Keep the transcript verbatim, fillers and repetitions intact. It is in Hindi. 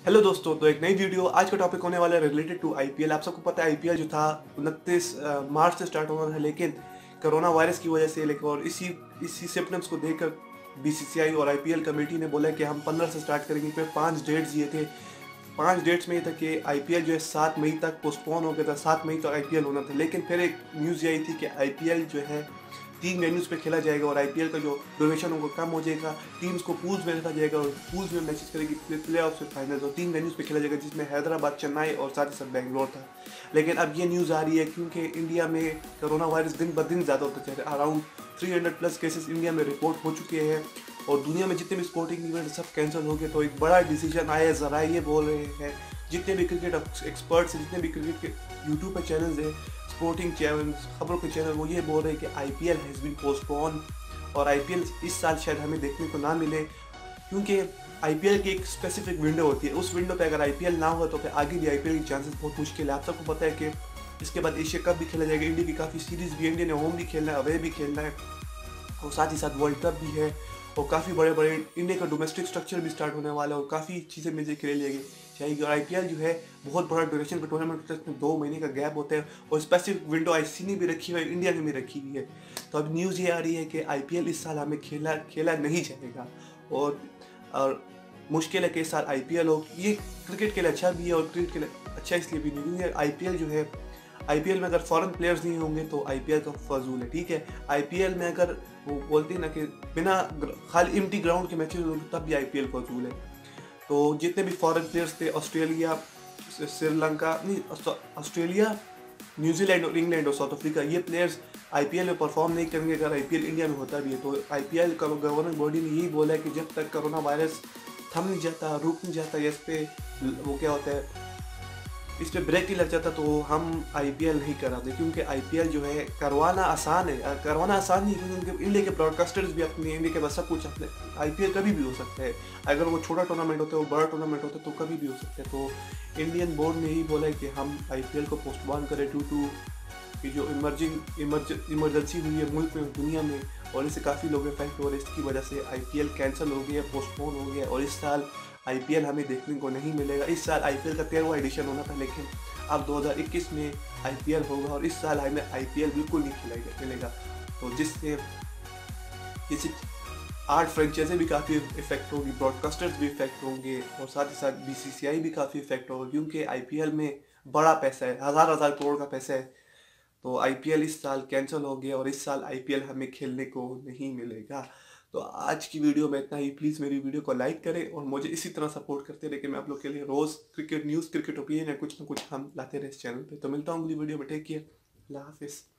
हेलो दोस्तों, तो एक नई वीडियो। आज का टॉपिक होने वाला है रिलेटेड टू आईपीएल। आप सबको पता है आईपीएल जो था उनतीस मार्च से स्टार्ट होना था, लेकिन कोरोना वायरस की वजह से लेकर और इसी इसी सिम्टम्स को देखकर बीसीसीआई और आईपीएल कमेटी ने बोला कि हम पंद्रह से स्टार्ट करेंगे। फिर पांच डेट्स दिए थे। पांच डेट्स में ये था कि आईपीएल जो है सात मई तक पोस्टपोन हो गया था। सात मई तक आईपीएल होना था, लेकिन फिर एक न्यूज़ आई थी कि आईपीएल जो है तीन वेन्यूज़ पे खेला जाएगा और आईपीएल का जो ड्यूरेशन होगा कम हो जाएगा। टीम्स को पूल्स में रखा जाएगा और पूल्स में मैचेस करेगी प्ले ऑफ से फाइनल। और तीन वेन्यूज़ पे खेला जाएगा, जिसमें हैदराबाद, चेन्नई और साथ ही साथ बेंगलोर था। लेकिन अब ये न्यूज़ आ रही है क्योंकि इंडिया में कोरोना वायरस दिन ब दिन ज़्यादा होता जा रहा है। Around three hundred plus cases India में रिपोर्ट हो चुके हैं और दुनिया में जितने भी स्पोर्टिंग इवेंट सब कैंसिल हो गए। तो एक बड़ा डिसीजन आया है। ज़रा ये बोल रहे हैं जितने भी क्रिकेट एक्सपर्ट्स हैं, जितने भी क्रिकेट के यूट्यूब पर चैनल्स हैं, स्पोर्टिंग चैनल, खबरों के चैनल, वो ये बोल रहे हैं कि आईपीएल हैज़ बीन पोस्टपोन और आईपीएल इस साल शायद हमें देखने को ना मिले, क्योंकि आईपीएल की एक स्पेसिफिक विंडो होती है। उस विंडो पे अगर आईपीएल ना हो तो फिर आगे भी आईपीएल के चांसेस बहुत मुश्किल है। आप सबको पता है कि इसके बाद एशिया कप भी खेला जाएगा। इंडिया की काफ़ी सीरीज़ भी, इंडिया ने होम भी खेलना है, अवे भी खेलना है और साथ ही साथ वर्ल्ड कप भी है और काफ़ी बड़े बड़े इंडिया का डोमेस्टिक स्ट्रक्चर भी स्टार्ट होने वाला है और काफ़ी चीज़ें मिलकर खेल जाएगी जाएगी। और आईपीएल जो है बहुत बड़ा ड्यूरेशन का टूर्नामेंट है, इसमें दो महीने का गैप होता है और स्पेसिफिक विंडो आईसीसी ने भी रखी हुई है, इंडिया ने भी रखी हुई है। तो अब न्यूज़ ये आ रही है कि आईपीएल इस साल हमें खेला खेला नहीं जाएगा और और मुश्किल है कि इस साल आईपीएल हो। ये क्रिकेट के लिए अच्छा भी है और क्रिकेट के लिए अच्छा इसलिए भी नहीं क्योंकि आईपीएल जो है, आईपीएल में अगर फॉरेन प्लेयर्स नहीं होंगे तो आईपीएल का फजूल है। ठीक है, आईपीएल में अगर वो बोलते हैं ना कि बिना खाली एम्प्टी ग्राउंड के मैचेस होंगे तब भी आईपीएल फजूल है। तो जितने भी फॉरेन प्लेयर्स थे, ऑस्ट्रेलिया, श्रीलंका नहीं ऑस्ट्रेलिया, न्यूजीलैंड और इंग्लैंड और साउथ अफ्रीका, ये प्लेयर्स आईपीएल में परफॉर्म नहीं करेंगे अगर आईपीएल इंडिया में होता भी है। तो आईपीएल का गवर्निंग बॉडी ने यही बोला है कि जब तक कोरोना वायरस थम नहीं जाता, रुक नहीं जाता, या इस पे वो क्या होता है, इस पर ब्रेक नहीं लग जाता, तो हम आईपीएल नहीं कराते। क्योंकि आईपीएल जो है करवाना आसान है, करवाना आसान नहीं क्योंकि उनके इंडिया के ब्रॉडकास्टर्स भी अपने इंडिया के बस सब कुछ अपने। आईपीएल कभी भी हो सकता है, अगर वो छोटा टूर्नामेंट होता है, वो बड़ा टूर्नामेंट होता है तो कभी भी हो सकता है। तो इंडियन बोर्ड ने यही बोला है कि हम आईपीएल को पोस्टपोन करें ड्यू टू कि जो इमर्जिंग इमरजेंसी हुई है मुल्क में, दुनिया में, और इससे काफ़ी लोग इफेक्ट हो रहे हैं। इसकी वजह से आईपीएल कैंसिल हो गया, पोस्टपोन हो गया और इस साल आईपीएल हमें देखने को नहीं मिलेगा। इस साल आईपीएल का तेरहवां एडिशन होना था, लेकिन अब दो हज़ार इक्कीस में आईपीएल होगा और इस साल हमें आईपीएल बिल्कुल नहीं खिलाएगा मिलेगा। तो जिससे जिससे आठ फ्रेंचाइजी भी काफ़ी इफेक्ट होगी, ब्रॉडकास्टर्स भी इफेक्ट होंगे और साथ ही साथ बीसीसीआई भी काफ़ी इफेक्ट होगा, क्योंकि आईपीएल में बड़ा पैसा है, हज़ार हज़ार करोड़ का पैसा है। तो आईपीएल इस साल कैंसिल हो गया और इस साल आईपीएल हमें खेलने को नहीं मिलेगा। तो आज की वीडियो में इतना ही। प्लीज़ मेरी वीडियो को लाइक करें और मुझे इसी तरह सपोर्ट करते रहे कि मैं आप लोग के लिए रोज़ क्रिकेट न्यूज़, क्रिकेट ओपिनियन या कुछ ना कुछ हम लाते रहे इस चैनल पे। तो मिलता हूँ अगली वीडियो में। टेक केयर, अल्लाह हाफिज़।